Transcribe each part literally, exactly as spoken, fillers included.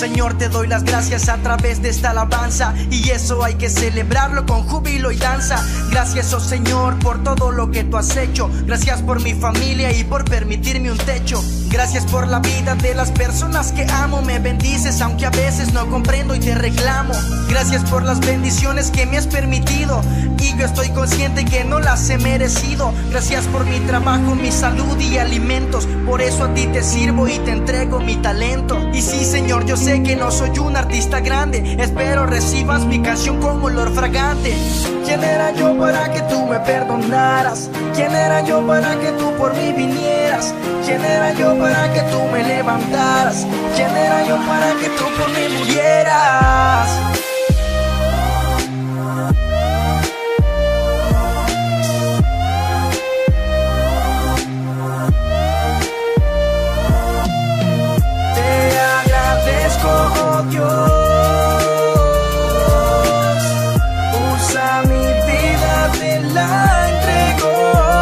Señor, te doy las gracias a través de esta alabanza, y eso hay que celebrarlo con júbilo y danza. Gracias, oh Señor, por todo lo que tú has hecho. Gracias por mi familia y por permitirme un techo. Gracias por la vida de las personas que amo. Me bendices aunque a veces no comprendo y te reclamo. Gracias por las bendiciones que me has permitido, y yo estoy consciente que no las he merecido. Gracias por mi trabajo, mi salud y alimentos. Por eso a ti te sirvo y te entrego mi talento. Y sí, Señor, yo sé que no soy un artista grande, espero recibas mi canción con olor fragante. ¿Quién era yo para que tú me perdonaras? ¿Quién era yo para que tú por mí vinieras? ¿Quién era yo para que tú me levantaras? ¿Quién era yo para que tú por mí murieras? Te agradezco, oh Dios. Usa mi vida, te la entrego.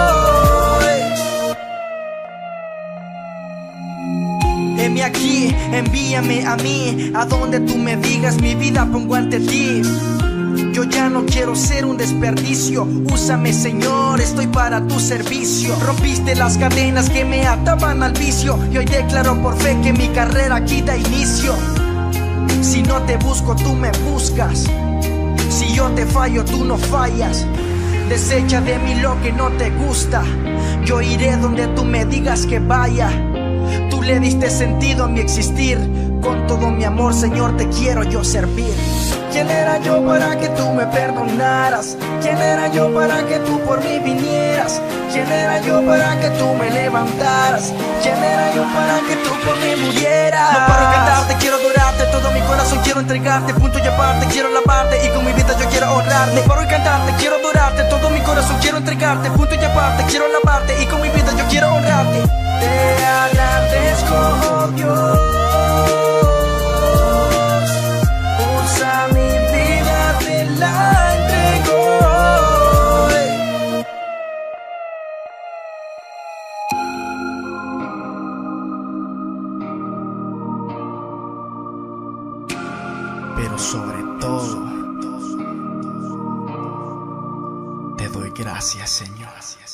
Heme aquí, envíame a mí, a donde tú me digas, mi vida pongo ante ti. Yo ya no quiero ser un desperdicio. Úsame, Señor, estoy para tu servicio. Rompiste las cadenas que me ataban al vicio, y hoy declaro por fe que mi carrera aquí da inicio. Si no te busco, tú me buscas. Si yo te fallo, tú no fallas. Desecha de mí lo que no te gusta. Yo iré donde tú me digas que vaya. Tú le diste sentido a mi existir. Con todo mi amor, Señor, te quiero yo servir. ¿Quién era yo para que tú me perdonaras? ¿Quién era yo para que tú por mí vinieras? ¿Quién era yo para que tú me levantaras? ¿Quién era yo para que tú por mí murieras? No paro cantarte, quiero adorarte, todo mi corazón quiero entregarte, punto y aparte, quiero alabarte y con mi vida yo quiero honrarte. No paro cantarte, quiero adorarte, todo mi corazón quiero entregarte, punto y aparte, quiero alabarte y con mi vida yo quiero honrarte. Te agradezco, oh Dios. Usa mi vida, te la entrego. Pero sobre todo, te doy gracias, Señor.